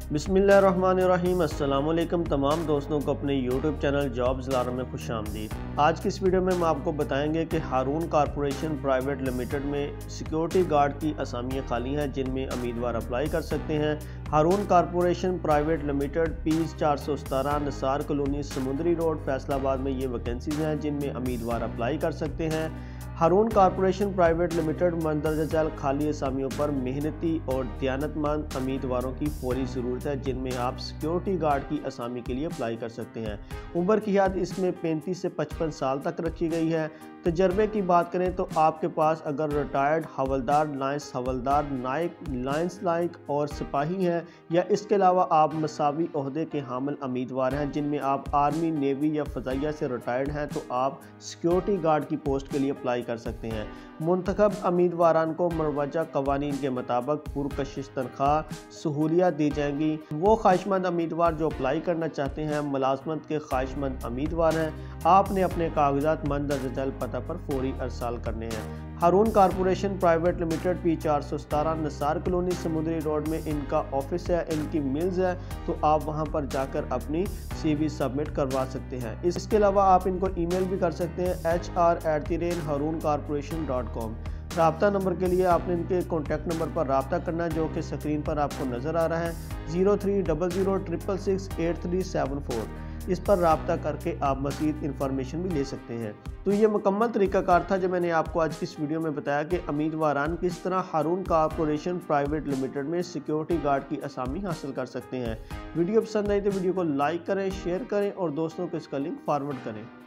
बिस्मिल्लाहिर्रहमानिर्रहीम। अस्सलामुअलैकुम तमाम दोस्तों को अपने यूट्यूब चैनल जॉब्स लारा में खुशामदीद। आज की इस वीडियो में हम आपको बताएंगे कि हारून कॉरपोरेशन प्राइवेट लिमिटेड में सिक्योरिटी गार्ड की असामियाँ खाली हैं जिनमें उम्मीदवार अप्लाई कर सकते हैं। हारून कॉरपोरेशन प्राइवेट लिमिटेड पीस 417 निसार कॉलोनी समुंदरी रोड फैसलाबाद में ये वैकेंसीज हैं जिनमें उम्मीदवार अप्लाई कर सकते हैं। हारून कॉरपोरेशन प्राइवेट लिमिटेड मंदरजा झैल खाली असामियों पर मेहनती और दयानतमंद उम्मीदवारों की फौरी ज़रूरत है जिनमें आप सिक्योरिटी गार्ड की असामी के लिए अप्लाई कर सकते हैं। उम्र की हद इसमें 35 से 55 साल तक रखी गई है। तजर्बे की बात करें तो आपके पास अगर रिटायर्ड हवलदार, लाइंस हवलदार, नायक, लाइंस लाइक और सिपाही हैं या इसके अलावा आप मसावी ओहदे के हामिल उम्मीदवार हैं जिनमें आप आर्मी, नेवी या फ़ज़ाइया से रिटायर्ड हैं तो आप सिक्योरिटी गार्ड की पोस्ट के लिए अप्लाई कर सकते हैं। मुंतखब उम्मीदवारान को मरवजा कवानीन के मुताबिक पुरकशिश तनख्वाह सहूलियात दी जाएंगी। वो ख्वाहिशमंद उम्मीदवार जो अप्लाई करना चाहते हैं मुलाजमत के ख्वाहिशमंद उम्मीदवार हैं, आपने अपने कागजात मंदरजा झैल पता पर फौरी अरसाल करने हैं। Haroon corporation private limited P 417 Nisar colony Samudri road में इनका ऑफिस है, इनकी मिल्स है, तो आप वहां पर जाकर अपनी CV सबमिट करवा सकते हैं। इसके अलावा आप इनको ईमेल भी कर सकते हैं hr@harooncorporation.com। राब्ता नंबर के लिए आपने इनके कॉन्टैक्ट नंबर पर राब्ता करना है जो कि स्क्रीन पर आपको नज़र आ रहा है 0300666837 इस पर राब्ता करके आप मज़ीद इंफॉर्मेशन भी ले सकते हैं। तो ये मुकम्मल तरीक़ाकार था जो मैंने आपको आज की इस वीडियो में बताया कि उम्मीदवारान किस तरह हारून कॉरपोरेशन प्राइवेट लिमिटेड में सिक्योरिटी गार्ड की असामी हासिल कर सकते हैं। वीडियो पसंद आई तो वीडियो को लाइक करें, शेयर करें और दोस्तों को इसका लिंक फॉरवर्ड करें।